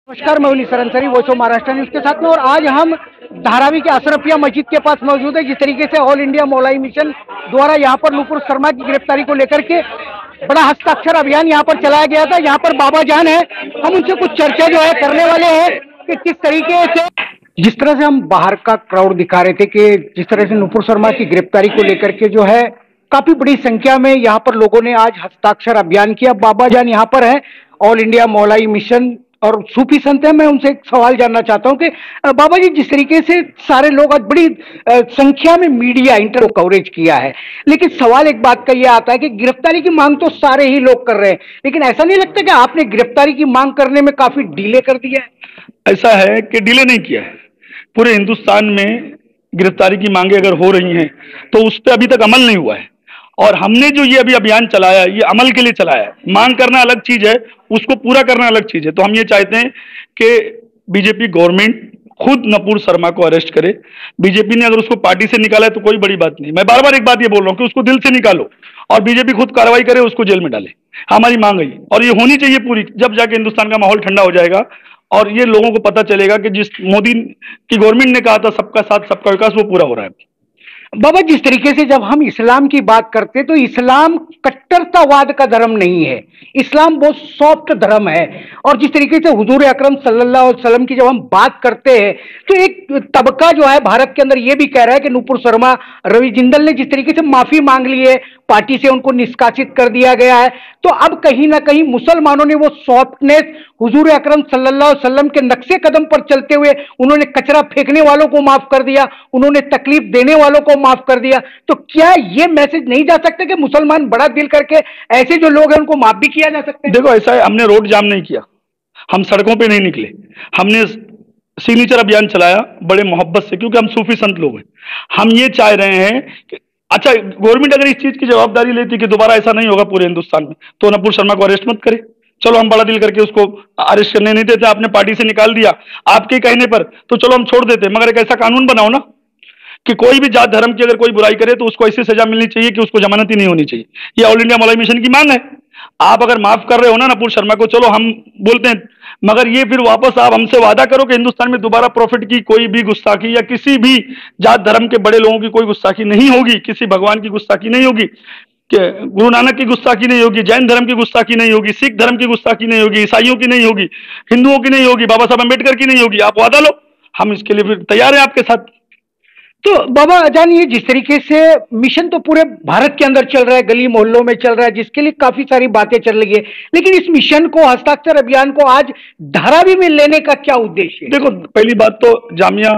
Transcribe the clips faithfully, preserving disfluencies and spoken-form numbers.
नमस्कार, मैं उन्नीस सरंसरी वो महाराष्ट्र न्यूज के साथ में। और आज हम धारावी के अशरफिया मस्जिद के पास मौजूद है। जिस तरीके से ऑल इंडिया मौलाई मिशन द्वारा यहाँ पर नूपुर शर्मा की गिरफ्तारी को लेकर के बड़ा हस्ताक्षर अभियान यहाँ पर चलाया गया था। यहाँ पर बाबा जान है, हम उनसे कुछ चर्चा जो है करने वाले हैं कि किस तरीके से, जिस तरह से हम बाहर का क्राउड दिखा रहे थे कि जिस तरह से नूपुर शर्मा की गिरफ्तारी को लेकर के जो है काफी बड़ी संख्या में यहाँ पर लोगों ने आज हस्ताक्षर अभियान किया। बाबा जान यहाँ पर है, ऑल इंडिया मौलाई मिशन और सूफी संत है। मैं उनसे एक सवाल जानना चाहता हूं कि बाबा जी, जिस तरीके से सारे लोग आज बड़ी संख्या में मीडिया इंटर कवरेज किया है, लेकिन सवाल एक बात का यह आता है कि गिरफ्तारी की मांग तो सारे ही लोग कर रहे हैं, लेकिन ऐसा नहीं लगता कि आपने गिरफ्तारी की मांग करने में काफी डिले कर दिया है? ऐसा है कि डिले नहीं किया है। पूरे हिंदुस्तान में गिरफ्तारी की मांगे अगर हो रही हैं तो उस पर अभी तक अमल नहीं हुआ है। और हमने जो ये अभी अभियान चलाया ये अमल के लिए चलाया है। मांग करना अलग चीज है, उसको पूरा करना अलग चीज है। तो हम ये चाहते हैं कि बीजेपी गवर्नमेंट खुद नूपुर शर्मा को अरेस्ट करे। बीजेपी ने अगर उसको पार्टी से निकाला है तो कोई बड़ी बात नहीं। मैं बार बार एक बात ये बोल रहा हूँ कि उसको दिल से निकालो और बीजेपी खुद कार्रवाई करे, उसको जेल में डाले। हमारी मांग है और ये होनी चाहिए पूरी। जब जाके हिंदुस्तान का माहौल ठंडा हो जाएगा और ये लोगों को पता चलेगा कि जिस मोदी की गवर्नमेंट ने कहा था सबका साथ सबका विकास, वो पूरा हो रहा है। बाबा, जिस तरीके से जब हम इस्लाम की बात करते तो इस्लाम कट्टरतावाद का धर्म नहीं है, इस्लाम बहुत सॉफ्ट धर्म है। और जिस तरीके से हुजूर अकरम सल्लल्लाहु अलैहि वसल्लम की जब हम बात करते हैं तो एक तबका जो है भारत के अंदर ये भी कह रहा है कि नूपुर शर्मा, रवि जिंदल ने जिस तरीके से माफी मांग ली है, पार्टी से उनको निष्कासित कर दिया गया है, तो अब कहीं ना कहीं मुसलमानों ने वो सॉफ्टनेस हुजूर अकरम सल्लल्लाहु अलैहि वसल्लम के नक्शे कदम पर चलते हुए उन्होंने कचरा फेंकने वालों को माफ कर दिया, उन्होंने तकलीफ देने वालों को माफ कर दिया। तो क्या ये मैसेज नहीं जा सकता कि मुसलमान बड़ा दिल करके ऐसे जो लोग हैं उनको माफ भी किया जा सकता है? देखो, ऐसा है, हमने रोड जाम नहीं किया, हम सड़कों पे नहीं निकले, हमने सिग्नेचर अभियान चलाया बड़े मोहब्बत से, क्योंकि हम सूफी संत लोग हैं। हम ये चाह रहे हैं कि अच्छा, गवर्नमेंट अगर इस चीज की जवाबदारी लेती कि दोबारा ऐसा नहीं होगा पूरे हिंदुस्तान में, तो नूपुर शर्मा को अरेस्ट मत करे। चलो, हम बड़ा दिल करके उसको अरेस्ट करने नहीं देते, आपने पार्टी से निकाल दिया आपके कहने पर, तो चलो हम छोड़ देते। मगर एक ऐसा कानून बनाओ ना कि कोई भी जात धर्म की अगर कोई बुराई करे तो उसको ऐसी सजा मिलनी चाहिए कि उसको जमानत ही नहीं होनी चाहिए। ये ऑल इंडिया मौलाई मिशन की मांग है। आप अगर माफ कर रहे हो ना नूपुर शर्मा को, चलो हम बोलते हैं, मगर ये फिर वापस आप हमसे वादा करो कि हिंदुस्तान में दोबारा प्रॉफिट की कोई भी गुस्ताखी या किसी भी जात धर्म के बड़े लोगों की कोई गुस्ताखी नहीं होगी, किसी भगवान की गुस्ताखी नहीं होगी, गुरु नानक की गुस्ताखी नहीं होगी, जैन धर्म की गुस्ताखी नहीं होगी, सिख धर्म की गुस्ताखी नहीं होगी, ईसाइयों की नहीं होगी, हिंदुओं की नहीं होगी, बाबा साहब अम्बेडकर की नहीं होगी। आप वादा लो, हम इसके लिए फिर तैयार हैं आपके साथ। तो बाबा जानिए, जिस तरीके से मिशन तो पूरे भारत के अंदर चल रहा है, गली मोहल्लों में चल रहा है, जिसके लिए काफी सारी बातें चल रही है, लेकिन इस मिशन को, हस्ताक्षर अभियान को आज धारावी में लेने का क्या उद्देश्य है? देखो, पहली बात तो जामिया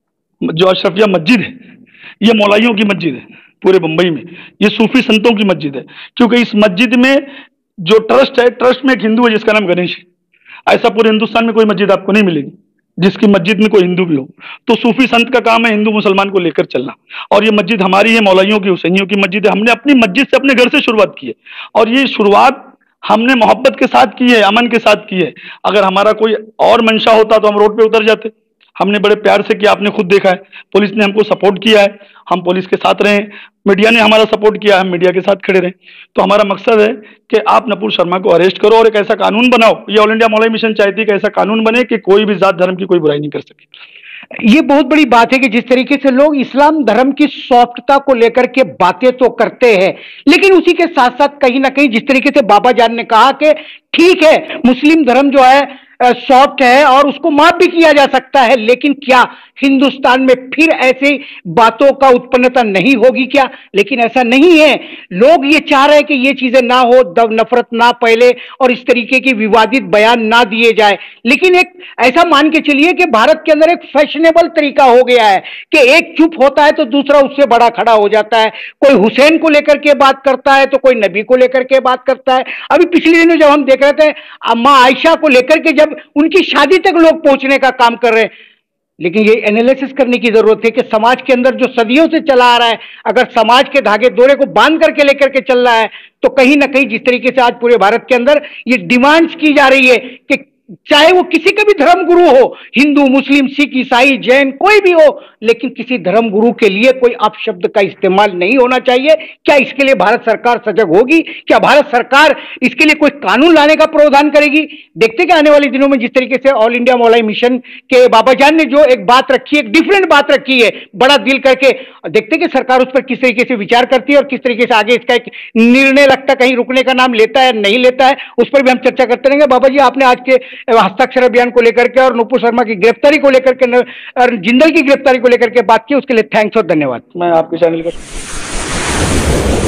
जो अशरफिया मस्जिद है ये मौलाइयों की मस्जिद है पूरे मुंबई में, ये सूफी संतों की मस्जिद है। क्योंकि इस मस्जिद में जो ट्रस्ट है, ट्रस्ट में एक हिंदू है जिसका नाम गणेश है। ऐसा पूरे हिंदुस्तान में कोई मस्जिद आपको नहीं मिलेगी जिसकी मस्जिद में कोई हिंदू भी हो। तो सूफी संत का काम है हिंदू मुसलमान को लेकर चलना, और ये मस्जिद हमारी है, मौलाइयों की, हुसैनियों की मस्जिद है। हमने अपनी मस्जिद से अपने घर से शुरुआत की है, और ये शुरुआत हमने मोहब्बत के साथ की है, अमन के साथ की है। अगर हमारा कोई और मंशा होता तो हम रोड पे उतर जाते। हमने बड़े प्यार से किया, आपने खुद देखा है, पुलिस ने हमको सपोर्ट किया है, हम पुलिस के साथ रहे, मीडिया ने हमारा सपोर्ट किया, हम मीडिया के साथ खड़े रहे। तो हमारा मकसद है कि आप नूपुर शर्मा को अरेस्ट करो और एक ऐसा कानून बनाओ। ये ऑल इंडिया मौलाई मिशन चाहती है कि ऐसा कानून बने कि कोई भी जात धर्म की कोई बुराई नहीं कर सके। ये बहुत बड़ी बात है कि जिस तरीके से लोग इस्लाम धर्म की सॉफ्टता को लेकर के बातें तो करते हैं, लेकिन उसी के साथ साथ कहीं ना कहीं जिस तरीके से बाबा जान ने कहा कि ठीक है, मुस्लिम धर्म जो है सॉफ्ट है और उसको माफ भी किया जा सकता है, लेकिन क्या हिंदुस्तान में फिर ऐसी बातों का उत्पन्नता नहीं होगी क्या? लेकिन ऐसा नहीं है। लोग ये चाह रहे हैं कि ये चीजें ना हो, दब नफरत ना फैले और इस तरीके की विवादित बयान ना दिए जाए। लेकिन एक ऐसा मान के चलिए कि भारत के अंदर एक फैशनेबल तरीका हो गया है कि एक चुप होता है तो दूसरा उससे बड़ा खड़ा हो जाता है। कोई हुसैन को लेकर के बात करता है तो कोई नबी को लेकर के बात करता है। अभी पिछले दिनों जब हम देख रहे थे अम्मा आयशा को लेकर के, जब उनकी शादी तक लोग पहुंचने का काम कर रहे हैं, लेकिन ये एनालिसिस करने की जरूरत है कि समाज के अंदर जो सदियों से चला आ रहा है, अगर समाज के धागे दोरे को बांध करके लेकर के चल रहा है, तो कहीं ना कहीं जिस तरीके से आज पूरे भारत के अंदर ये डिमांड्स की जा रही है कि चाहे वो किसी का भी धर्म गुरु हो, हिंदू, मुस्लिम, सिख, ईसाई, जैन, कोई भी हो, लेकिन किसी धर्म गुरु के लिए कोई अपशब्द का इस्तेमाल नहीं होना चाहिए। क्या इसके लिए भारत सरकार सजग होगी? क्या भारत सरकार इसके लिए कोई कानून लाने का प्रावधान करेगी? देखते कि आने वाले दिनों में जिस तरीके से ऑल इंडिया मौलाई मिशन के बाबा जान ने जो एक बात रखी है, एक डिफरेंट बात रखी है, बड़ा दिल करके, देखते कि सरकार उस पर किस तरीके से विचार करती है और किस तरीके से आगे इसका एक निर्णय लगता है, कहीं रुकने का नाम लेता है नहीं लेता है, उस पर भी हम चर्चा करते रहेंगे। बाबा जी, आपने आज के हस्ताक्षर अभियान को लेकर के और नुपुर शर्मा की गिरफ्तारी को लेकर के और जिंदल की गिरफ्तारी को लेकर के बात की, उसके लिए थैंक्स और धन्यवाद। मैं आपके चैनल का